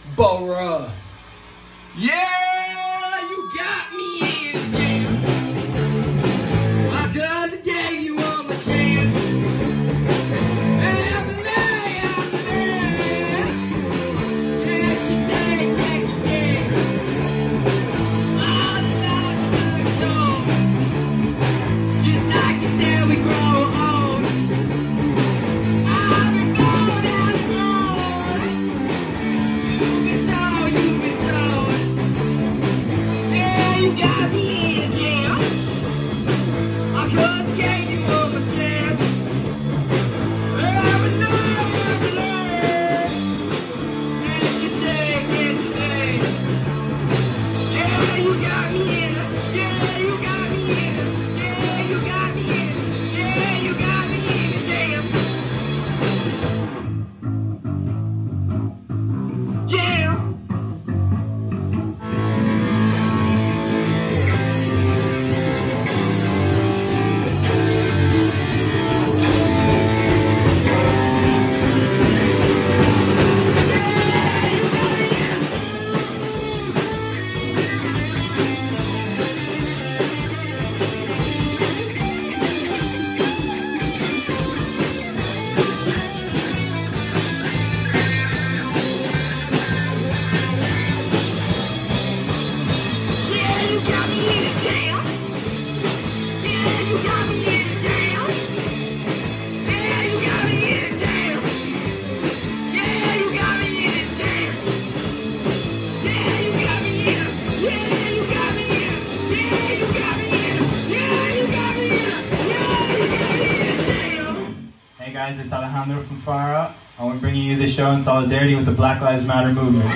Bora. Yeah, you got me in, yeah. I could've gave you one more chance. Every day, can't you stay, can't you stay? All the lights are gone. Just like you said, we grow old. I've been going down the road. You've been so, yeah, you got me in jail. I could've gave you one more chance. Every night, can't you say, can't you say? Yeah, you got me in. Yeah, you got me in. Yeah, you got me in. Yeah, you got me in jail. Jail. Yeah, you got me in jail. Yeah, you got me in jail. Yeah, you got me in jail. Yeah, you got me in jail. Yeah, you got me in. Yeah, you got me in. Yeah, you got me in. Yeah, you got me in. Yeah, you got me in jail. Hey guys, it's Alejandro from Far Out, and we're bringing you this show in solidarity with the Black Lives Matter movement.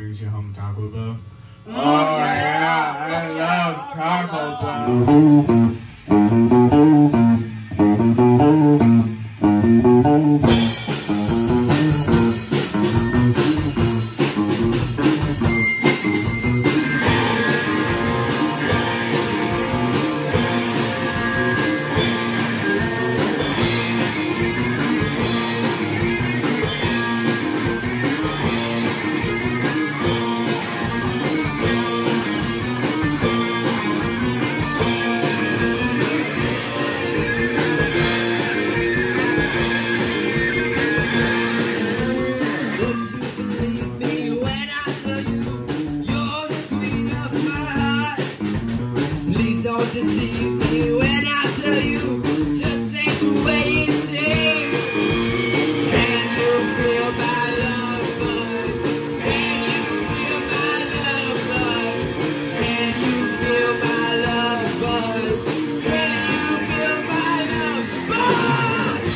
reach your home Taco Bell. Oh yeah, I love Taco Deceive me when I tell you, just ain't the way it seems. Can you feel my love buzz? Can you feel my love buzz? Can you feel my love buzz? Can you feel my love buzz?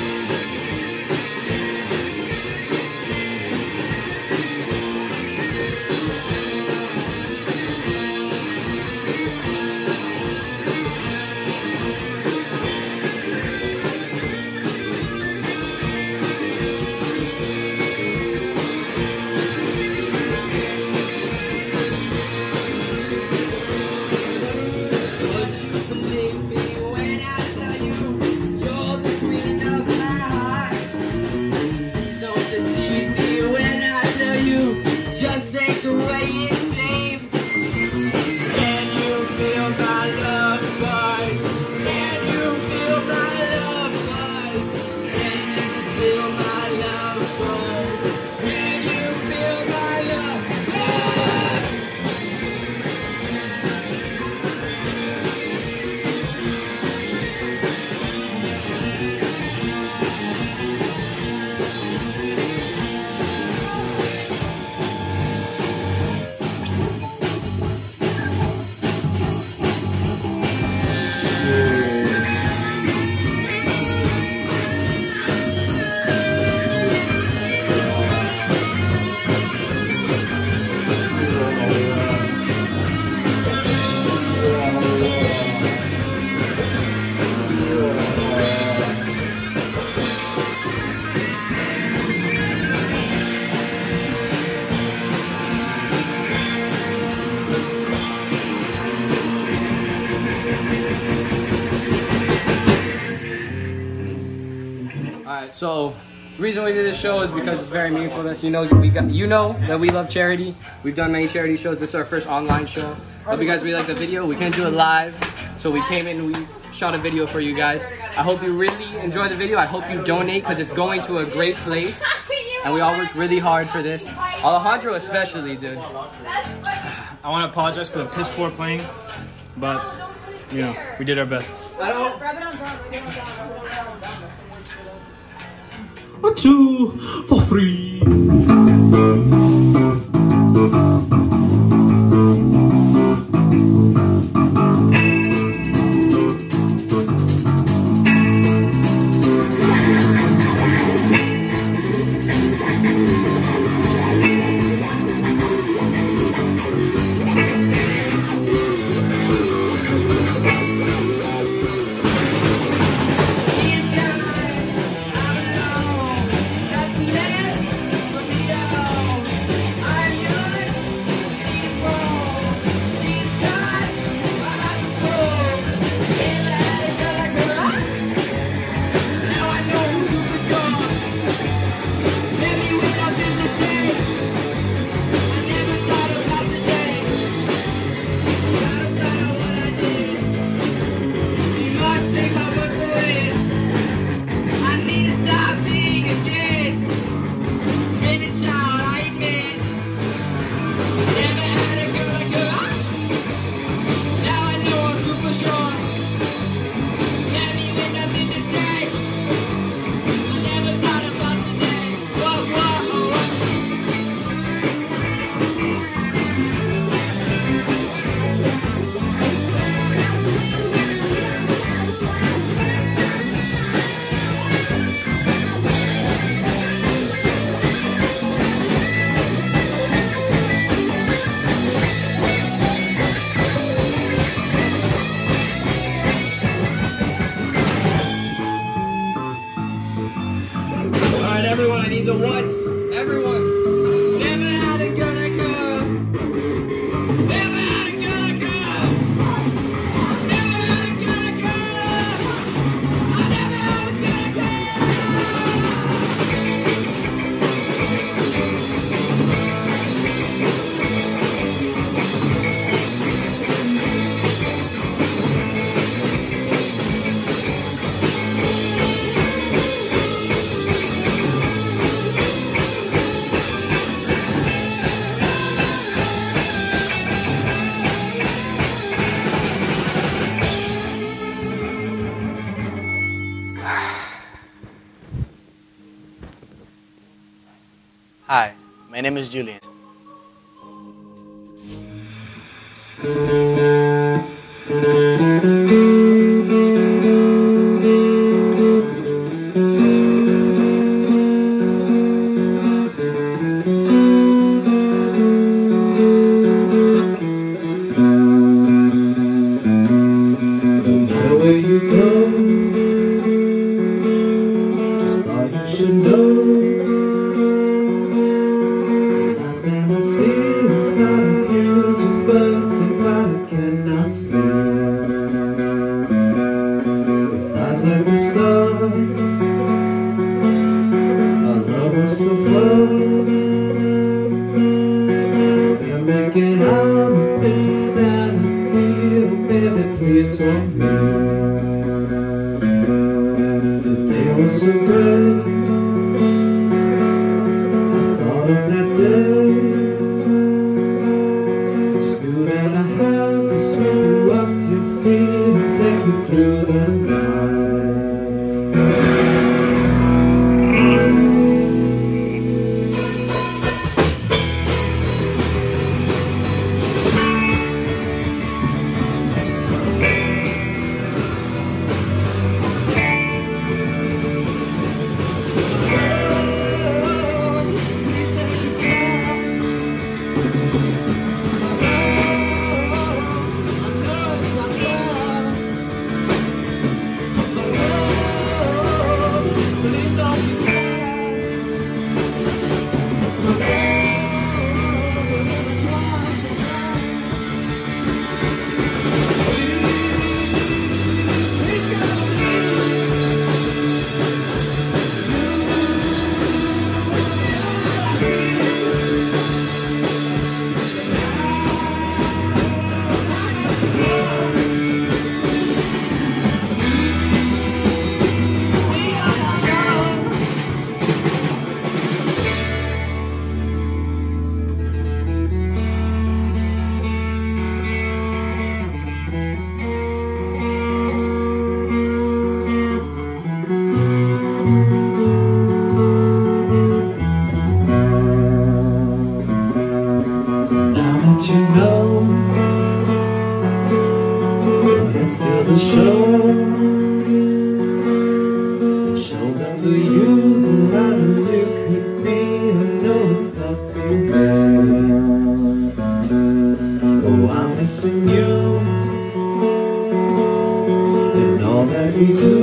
Alright, so the reason we did this show is because it's very meaningful to us. You know that we love charity. We've done many charity shows. This is our first online show. Hope you guys really like the video. We couldn't do it live, so we came in and we shot a video for you guys. I hope you really enjoy the video. I hope you donate because it's going to a great place. And we all worked really hard for this. Alejandro especially, dude. I want to apologize for the piss poor playing, but you know, we did our best. Or 2 for free. My name is Julian. No matter where you go, just thought you should know. The light that I see inside of you just burns so bright I cannot see. With eyes like the sun, our love was so fun. We're making out with this insanity. Oh baby, please want me. Today was so great. I thought of that day. I just knew that I had to sweep you off your feet and take you through the night. That you know, go ahead, steal the show and show them the you that I know you could be. I know it's not too late. Oh, I'm missing you and all that we do.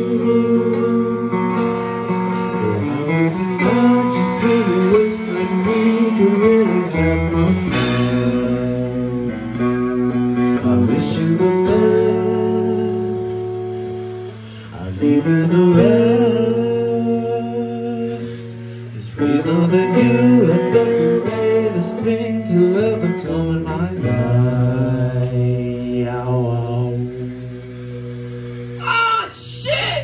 Oh, I wasn't not just really whistling, we could really have my I wish you the best. I'll leave you the rest. There's reason that you are the greatest thing to ever come in my life. Oh shit!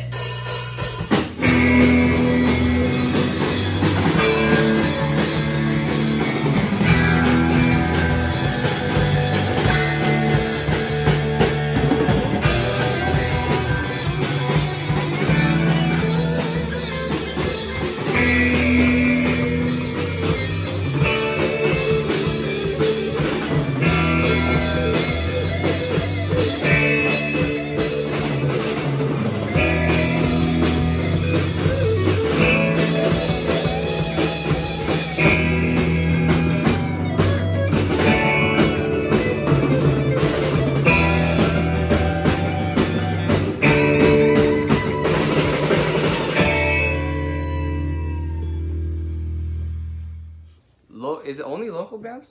Is it only local bands?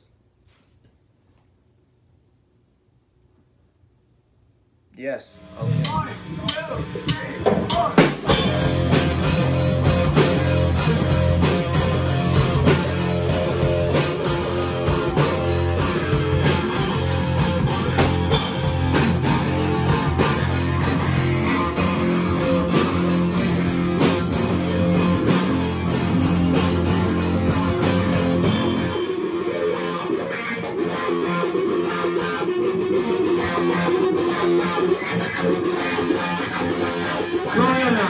Yes. Okay. Go ahead now.